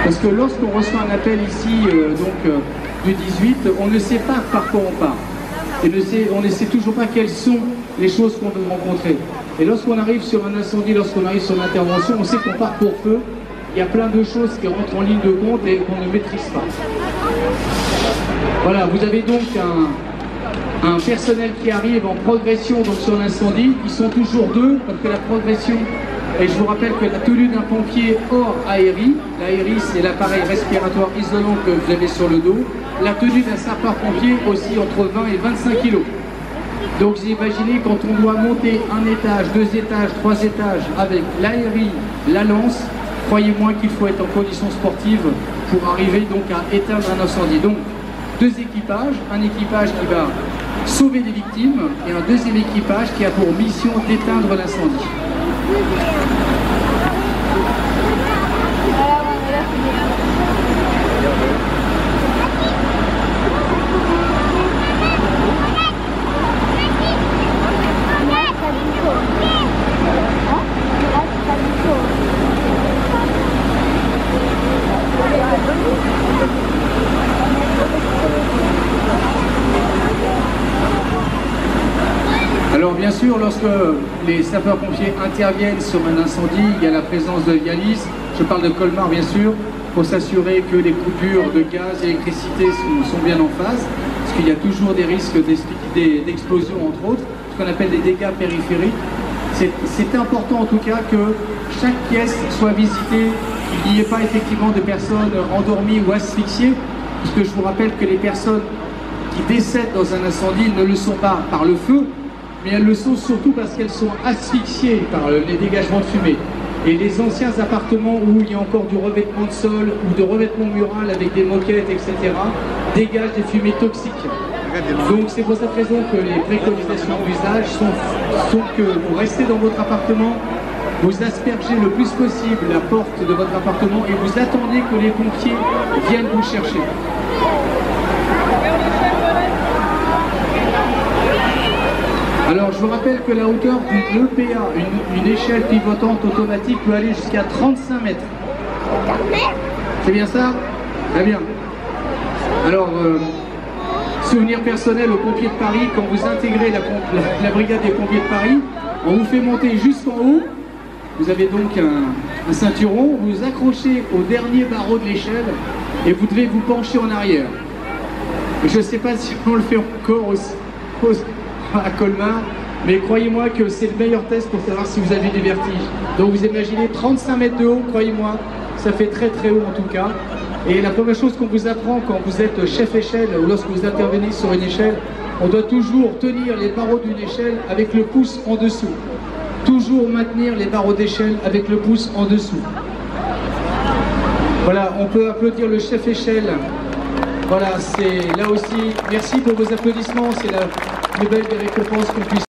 Parce que lorsqu'on reçoit un appel ici, du 18, on ne sait pas par quoi on part. Et on ne sait toujours pas quelles sont les choses qu'on peut rencontrer. Et lorsqu'on arrive sur un incendie, lorsqu'on arrive sur l'intervention, on sait qu'on part pour feu. Il y a plein de choses qui rentrent en ligne de compte et qu'on ne maîtrise pas. Voilà, vous avez donc un personnel qui arrive en progression donc sur l'incendie. Ils sont toujours deux, parce que la progression, et je vous rappelle que la tenue d'un pompier hors ARI, l'ARI c'est l'appareil respiratoire isolant que vous avez sur le dos, la tenue d'un sapeur-pompier aussi entre 20 et 25 kg. Donc vous imaginez quand on doit monter un étage, 2 étages, 3 étages avec l'ARI, la lance, croyez-moi qu'il faut être en condition sportive pour arriver donc à éteindre un incendie. Donc 2 équipages, un équipage qui va sauver des victimes et un deuxième équipage qui a pour mission d'éteindre l'incendie. Alors bien sûr, lorsque les sapeurs-pompiers interviennent sur un incendie, il y a la présence de Vialis, je parle de Colmar bien sûr, pour s'assurer que les coupures de gaz et d'électricité sont bien en phase, parce qu'il y a toujours des risques d'explosion entre autres, ce qu'on appelle des dégâts périphériques. C'est important en tout cas que chaque pièce soit visitée, qu'il n'y ait pas effectivement de personnes endormies ou asphyxiées, parce que je vous rappelle que les personnes qui décèdent dans un incendie ne le sont pas par le feu, mais elles le sont surtout parce qu'elles sont asphyxiées par les dégagements de fumée. Et les anciens appartements où il y a encore du revêtement de sol ou de revêtement mural avec des moquettes, etc., dégagent des fumées toxiques. Donc c'est pour cette raison que les préconisations d'usage sont que vous restez dans votre appartement, vous aspergez le plus possible la porte de votre appartement et vous attendez que les pompiers viennent vous chercher. Alors je vous rappelle que la hauteur d'une EPA, une échelle pivotante automatique, peut aller jusqu'à 35 mètres. C'est bien ça? Très bien. Alors, souvenir personnel aux pompiers de Paris, quand vous intégrez la brigade des pompiers de Paris, on vous fait monter jusqu'en haut, vous avez donc un ceinturon, vous vous accrochez au dernier barreau de l'échelle et vous devez vous pencher en arrière. Je ne sais pas si on le fait encore à Colmar, mais croyez-moi que c'est le meilleur test pour savoir si vous avez des vertiges. Donc vous imaginez 35 mètres de haut, croyez-moi, ça fait très très haut en tout cas. Et la première chose qu'on vous apprend quand vous êtes chef échelle ou lorsque vous intervenez sur une échelle, on doit toujours tenir les barreaux d'une échelle avec le pouce en dessous. Toujours maintenir les barreaux d'échelle avec le pouce en dessous. Voilà, on peut applaudir le chef échelle. Voilà, c'est là aussi, merci pour vos applaudissements, c'est la plus belle des récompenses qu'on puisse